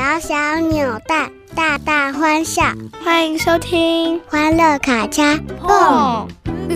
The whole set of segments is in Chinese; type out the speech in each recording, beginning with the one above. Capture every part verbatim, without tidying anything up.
小小扭蛋，大大欢笑。 欢迎收听欢乐卡恰碰。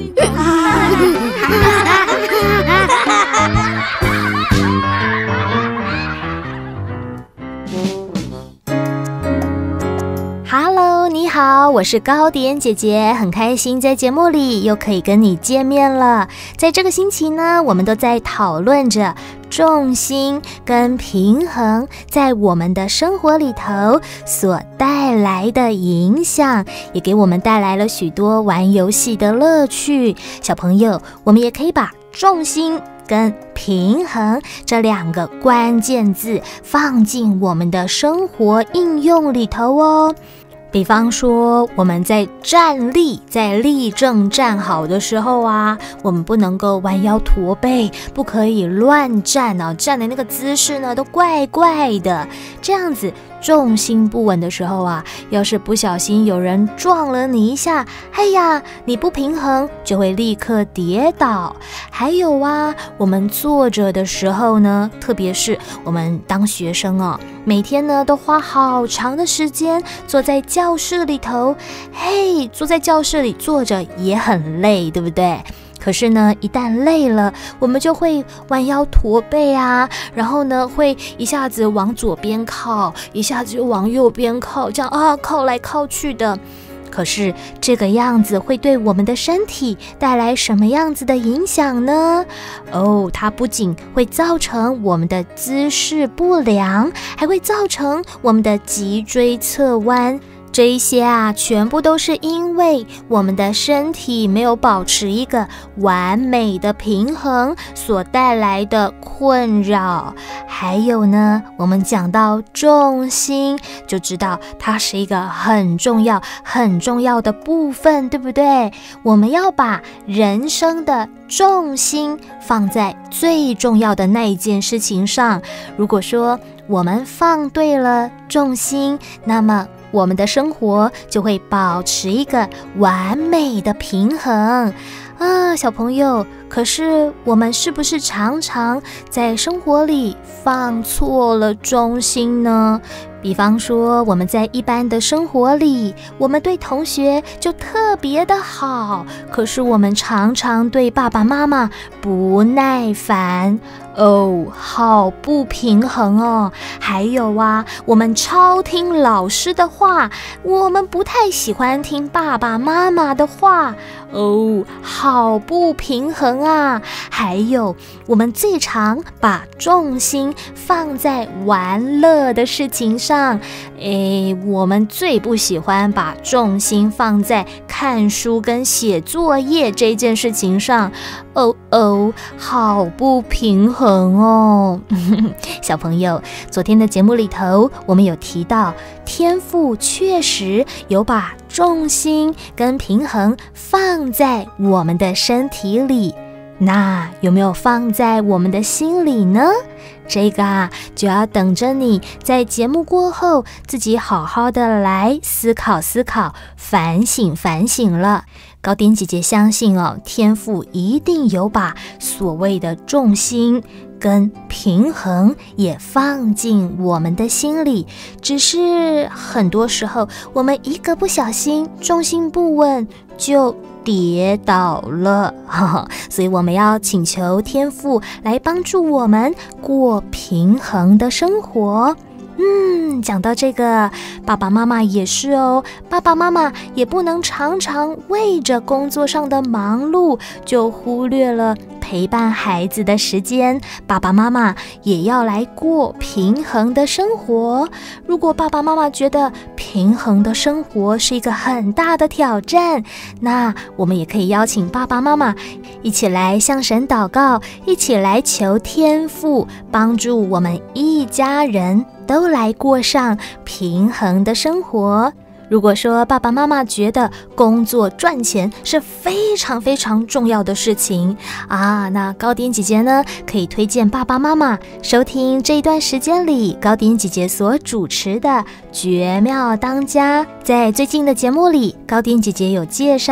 Hello， 你好，我是糕点姐姐，很开心在节目里又可以跟你见面了。在这个星期呢，我们都在讨论着重心跟平衡在我们的生活里头所带来的影响，也给我们带来了许多玩游戏的乐趣。小朋友，我们也可以把重心跟平衡这两个关键字放进我们的生活应用里头哦。比方说，我们在站立，在立正站好的时候啊，我们不能够弯腰驼背，不可以乱站啊，站的那个姿势呢都怪怪的。这样子重心不稳的时候啊，要是不小心有人撞了你一下，哎呀，你不平衡就会立刻跌倒。还有啊，我们坐着的时候呢，特别是我们当学生哦，每天呢都花好长的时间坐在教室里头，嘿，坐在教室里坐着也很累，对不对？可是呢，一旦累了，我们就会弯腰驼背啊，然后呢，会一下子往左边靠，一下子就往右边靠，这样啊，靠来靠去的。可是这个样子会对我们的身体带来什么样子的影响呢？哦，它不仅会造成我们的姿势不良，还会造成我们的脊椎侧弯。这一些啊，全部都是因为我们的身体没有保持一个完美的平衡所带来的困扰。还有呢，我们讲到重心，就知道它是一个很重要、很重要的部分，对不对？我们要把人生的重心放在最重要的那一件事情上。如果说我们放对了重心，那么我们的生活就会保持一个完美的平衡啊，小朋友，可是我们是不是常常在生活里放错了重心呢？比方说，我们在一般的生活里，我们对同学就特别的好，可是我们常常对爸爸妈妈不耐烦哦，好不平衡哦。还有啊，我们超听老师的话，我们不太喜欢听爸爸妈妈的话哦，好不平衡啊。还有，我们最常把重心放在玩乐的事情上，诶，我们最不喜欢把重心放在看书跟写作业这件事情上。哦哦，好不平衡哦。小朋友，昨天的节目里头，我们有提到天父确实有把重心跟平衡放在我们的身体里，那有没有放在我们的心里呢？这个啊，就要等着你在节目过后自己好好的来思考思考，反省反省了。糕点姐姐相信哦，天父一定有把所谓的重心跟平衡也放进我们的心里，只是很多时候我们一个不小心，重心不稳就跌倒了，呵呵，所以我们要请求天父来帮助我们过平衡的生活。嗯，讲到这个，爸爸妈妈也是哦，爸爸妈妈也不能常常为着工作上的忙碌，就忽略了陪伴孩子的时间。爸爸妈妈也要来过平衡的生活。如果爸爸妈妈觉得平衡的生活是一个很大的挑战，那我们也可以邀请爸爸妈妈一起来向神祷告，一起来求天父帮助我们一家人都来过上平衡的生活。如果说爸爸妈妈觉得工作赚钱是非常非常重要的事情啊，那糕点姐姐呢，可以推荐爸爸妈妈收听这一段时间里糕点姐姐所主持的绝妙当家。在最近的节目里，糕点姐姐有介绍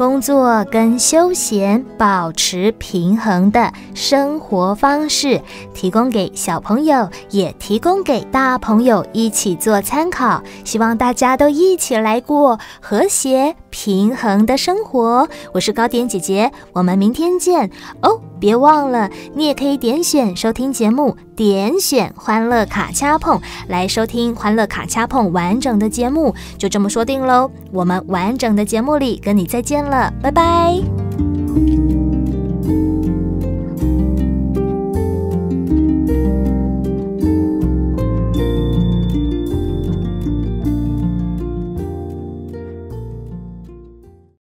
工作跟休闲保持平衡的生活方式，提供给小朋友，也提供给大朋友一起做参考。希望大家都一起来过和谐平衡的生活。我是高点姐姐，我们明天见哦！别忘了，你也可以点选收听节目，点选欢乐卡恰碰来收听欢乐卡恰碰完整的节目。就这么说定喽，我们完整的节目里跟你再见了，拜拜。